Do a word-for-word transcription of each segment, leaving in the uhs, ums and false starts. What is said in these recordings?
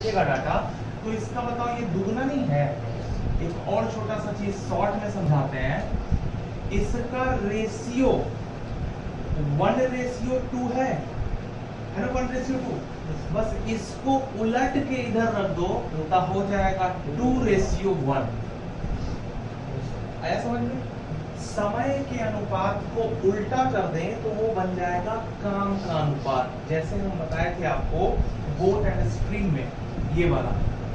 Data, तो इसका बताओ ये दुगना नहीं है। एक और छोटा सा चीज शॉर्ट में समझाते हैं, इसका रेशियो वन रेशियो टू है है ना, वन रेशियो टू। बस इसको उलट के इधर रख दो तो हो जाएगा टू रेशियो वन। आया समझ में? समय के अनुपात को उल्टा कर दें तो वो बन जाएगा काम का अनुपात। जैसे हम बताए थे आपको बोट एंड स्ट्रीम में ये वाला,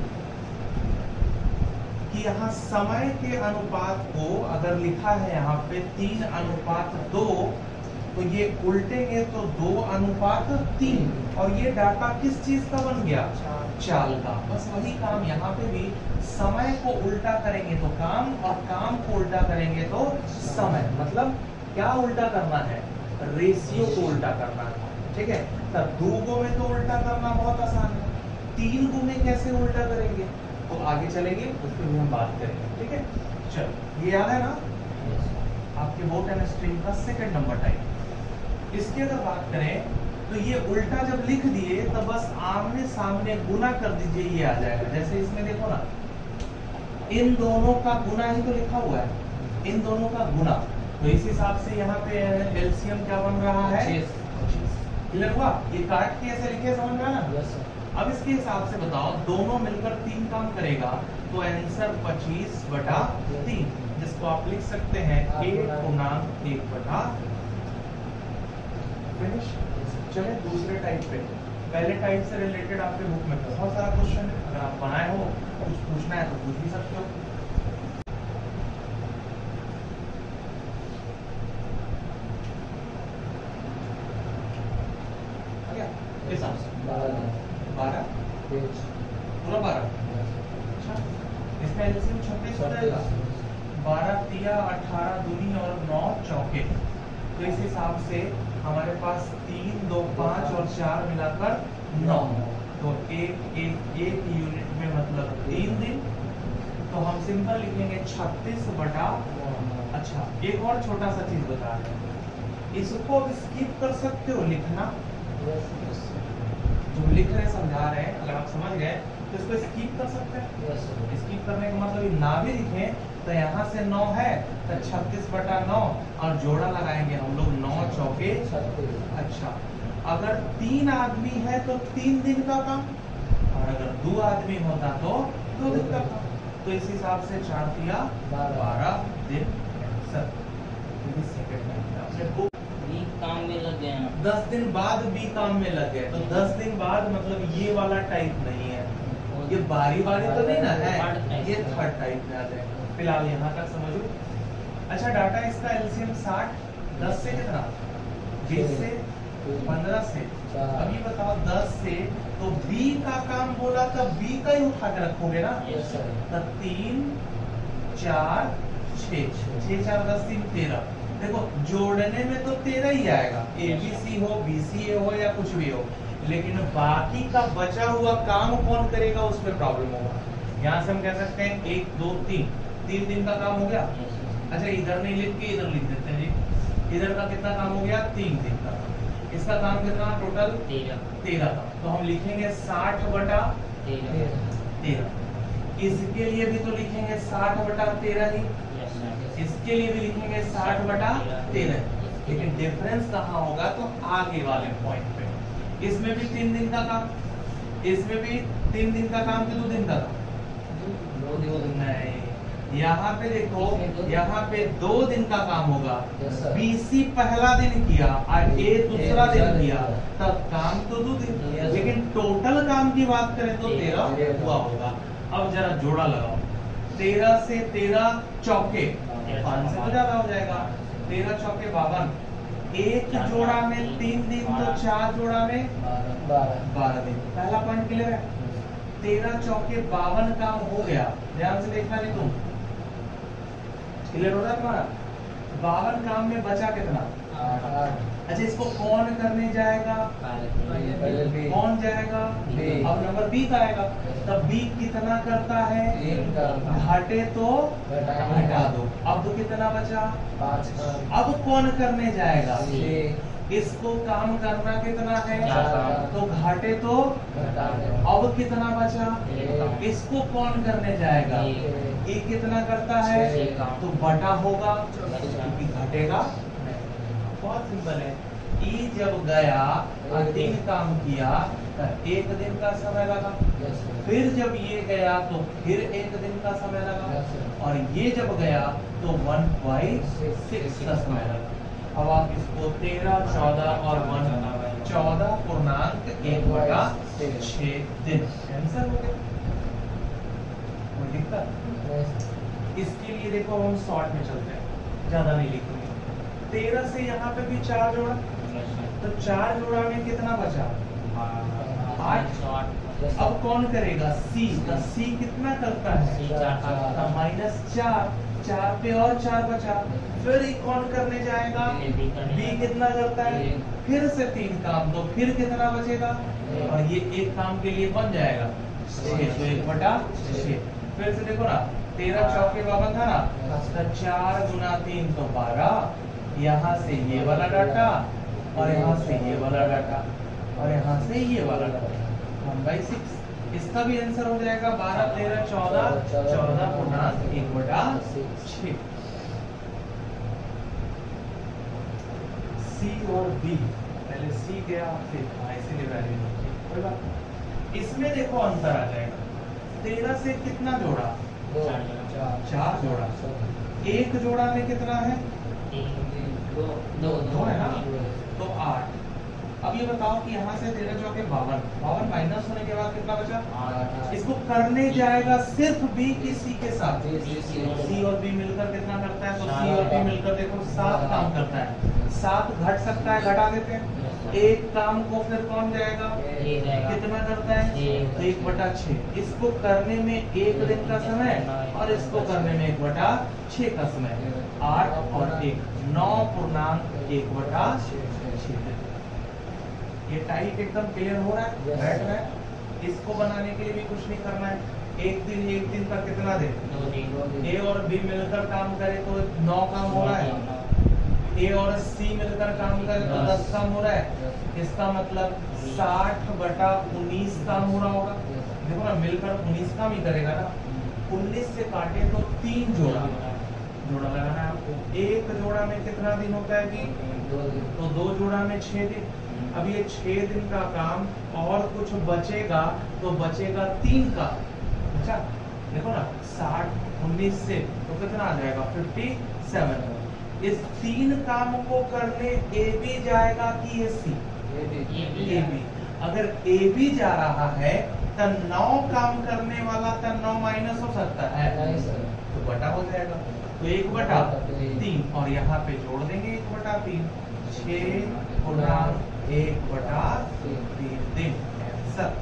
कि यहाँ समय के अनुपात को अगर लिखा है यहाँ पे तीन अनुपात दो, तो ये उल्टेंगे तो दो अनुपात तीन, और ये डाटा किस चीज का बन गया? चाल का। बस वही काम यहाँ पे भी, समय को उल्टा करेंगे तो काम, और काम को उल्टा करेंगे तो समय। मतलब क्या उल्टा करना है? रेशियो को उल्टा करना है। ठीक है, तब दो गो में तो उल्टा करना बहुत आसान है, तीन गो में कैसे उल्टा करेंगे तो आगे चलेंगे, उस पर भी हम बात करेंगे। ठीक है, चलो ये याद है ना आपके बोट एंड स्ट्रीम का सेकंड नंबर टाइप। इसकी अगर बात करें तो ये उल्टा जब लिख दिए तो बस आमने सामने गुना कर दीजिए, ये आ जाएगा। जैसे इसमें देखो ना, इन दोनों का गुना ही तो लिखा हुआ है, इन दोनों का गुना, तो इस हिसाब से यहाँ पे एलसीएम क्या बन रहा है? क्लियर हुआ? ये काट के ऐसे लिखे, समझ में आया ना? अब इसके हिसाब से बताओ, दोनों मिलकर तीन काम करेगा तो आंसर पच्चीस बटा तीन, जिसको आप लिख सकते हैं एक पूर्णांक एक बटा। फिनिश। चले दूसरे टाइप पे। पहले टाइप से रिलेटेड आपके बुक में बहुत सारा क्वेश्चन है, अगर आप बनाए हो कुछ पूछना है तो पूछ भी सकते हो। हिसाब से बारह पूरा बारह। अच्छा, इसका एलसीएम छत्तीस हो जाएगा। बारह तिया अठारह दूनी और नौ चौके, तो इस हिसाब से हमारे पास तीन दो पाँच और चार मिलाकर नौ, तो एक एक एक यूनिट में मतलब तीन दिन, तो हम सिंपल लिखेंगे छत्तीस बटा। अच्छा, एक और छोटा सा चीज बता रहे हैं, इसको स्किप कर सकते हो लिखना, जो लिख रहे समझा रहे हैं, अगर आप समझ गए तो इसको स्किप कर सकते हैं। स्किप करने का मतलब ना भी लिखें तो यहाँ से नौ है तो छत्तीस बटा नौ, और जोड़ा लगाएंगे हम लोग, नौ चौके। अच्छा, अगर तीन आदमी है तो तीन दिन का काम, और अगर दो आदमी होता तो दो दिन का काम। तो इस हिसाब से चार दिया बारह दिन। काम में लग गए ना, दस दिन बाद भी काम में लग गए, तो दस दिन बाद मतलब ये वाला टाइप नहीं है, ये बारी बारी तो नहीं ना है, ये थर्ड टाइप में आ जाएगा। फिलहाल यहाँ तक समझो। अच्छा, डाटा इसका एलसीएम साठ, दस से कितना? बीस से, पंद्रह से। अभी बताओ दस से, तो बी का काम बोला तब बी का ही उठा के रखोगे ना, तो तीन चार छः, छः चार दस, तीन तेरह। देखो जोड़ने में तो तेरह ही आएगा, ए बी सी हो, बी सी ए हो या कुछ भी हो, लेकिन बाकी का बचा हुआ काम कौन करेगा उसमें प्रॉब्लम होगा। यहाँ से हम कह सकते हैं एक दो तीन, तीन दिन का काम हो गया। अच्छा, इधर नहीं लिख के इधर लिख देते हैं जी, इधर का कितना काम हो गया? तीन दिन का। इसका काम कितना टोटल? तेरह का। तो हम लिखेंगे साठ बटा तेरह। इसके लिए भी तो लिखेंगे साठ बटा तेरह ही, इसके लिए भी लिखेंगे साठ बटा तेरह। लेकिन डिफरेंस कहाँ होगा? तो आगे वाले पॉइंट पे। इसमें भी तीन दिन का काम, इसमें भी तीन दिन का काम, कि दो दिन का काम? नहीं, यहाँ पे देखो, यहाँ पे दो दिन का काम होगा। बीसी पहला दिन किया और ए दूसरा दिन किया, तब काम तो दो दिन, लेकिन टोटल काम की बात करें तो तेरह हुआ होगा। अब जरा जोड़ा लगाओ, तेरह से तेरह चौके, पाँच से तो ज्यादा हो जाएगा, तेरह चौके बावन। एक जोड़ा में तीन दिन, तो चार जोड़ा में बारह दिन। पहला पॉइंट क्लियर है? तेरह चौके बावन काम हो गया। ध्यान से देखना नहीं, तुम क्लियर हो रहा है तुम्हारा? बावन काम में बचा कितना? अच्छा, इसको कौन करने जाएगा? कौन जाएगा? अब नंबर बी का आएगा, तब बी कितना करता है? घटे तो घटा दो। अब तो कितना बचा? पाँच। अब कौन करने जाएगा? इसको काम करना कितना है, चार। तो घाटे तो अब कितना बचा, एक। इसको कौन करने जाएगा, एक। ये कितना करता है, छह काम। तो बटा होगा अच्छा। क्योंकि घटेगा नहीं। बहुत सिंपल है। ई जब गया और तीन काम किया तो एक दिन का समय लगा, फिर जब ये गया तो फिर एक दिन का समय लगा, और ये जब गया तो वन बाई सिक्स का समय लगा। अब आप इसको तेरह, चौदह और वन, चौदह पूर्णांक एक बटा छह दिन आंसर हो गया। कोई दिक्कत? इसके लिए देखो हम शॉर्ट में चलते हैं, ज्यादा नहीं लिखेंगे। तेरह से यहाँ पे भी चार जोड़ा, तो चार जोड़ा में कितना बचा, आठ। अब कौन करेगा, सी का, सी कितना करता है, माइनस चार, चार पे और चार बचा, फिर ये कौन करने जाएगा, बी कितना करता है, फिर से तीन काम, तो फिर कितना बचेगा, और ये एक काम के लिए बन जाएगा छह, तो एक बटा छह। फिर से देखो ना, तेरह चौके बावन था ना, तो चार गुना तीन तो बारह, यहाँ से ये वाला डाटा और यहाँ से ये वाला डाटा और यहाँ से ये वाला डाटा, वन बाई सिक्स। इसका भी आंसर हो जाएगा बारह, तेरह, चौदह, चौदह पूर्णांक एक बटा छह। सी और बी, पहले सी गया फिर इसीलिए वैल्यू नहीं, कोई बात नहीं। इसमें देखो अंतर आ जाएगा, तेरह से कितना जोड़ा, चार जोड़ा, एक जोड़ा में कितना है, दो दो दो है ना, तो आठ। अब ये बताओ कि यहाँ से तेरह चौके बावन, बावन माइनस होने के बाद कितना बचा, इसको करने जाएगा सिर्फ बी की सी के साथ, सी और बी मिलकर कितना करता है, तो सी और बी मिलकर देखो सात काम करता है, सात घट सकता है, घटा देते हैं। एक काम को फिर कौन जाएगा, कितना करता है, तो एक बटा छह। इसको करने में एक दिन का समय और इसको करने में एक बटा छह का समय, आठ और एक, नौ पूर्णांक एक बटा छह। ये टाइप एकदम क्लियर हो रहा है, बैठ रहा है। इसको बनाने के लिए भी कुछ नहीं करना है, एक दिन एक दिन का कितना दे, ए और बी मिलकर काम करे तो नौ काम हो रहा है, ए और सी मिलकर काम करे तो दस काम हो रहा है, इसका मतलब साठ बटा उन्नीस काम हो रहा होगा। देखो ना, मिलकर उन्नीस काम ही करेगा ना, उन्नीस से काटे तो तीन जोड़ा, जोड़ा लगाना है आपको। एक जोड़ा में कितना दिन होता है जी, तो दो जोड़ा में छह दिन। अब ये छह दिन का काम और कुछ बचेगा तो बचेगा तीन का, अच्छा देखो ना, साठ उन्नीस से तो कितना आ जाएगा, फिफ्टी सेवन। इस तीन काम को करने ए बी जाएगा कि ये सी, ए बी। अगर ए बी जा रहा है तो नौ काम करने वाला तो नौ माइनस हो सकता है, तो बटा हो जाएगा, तो एक बटा तीन, और यहाँ पे जोड़ देंगे एक बटा तीन, छह पूर्णांक एक बटा तीन दिन। सर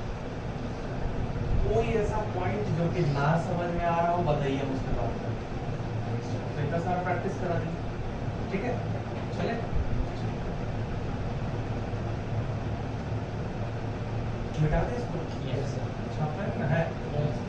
कोई ऐसा पॉइंट जो कि ना समझ में आ रहा हो बताइए, मुझसे बात करें, तो इतना सारा प्रैक्टिस करा दीजिए, ठीक है। चले मिटा दे इसको, छापना है।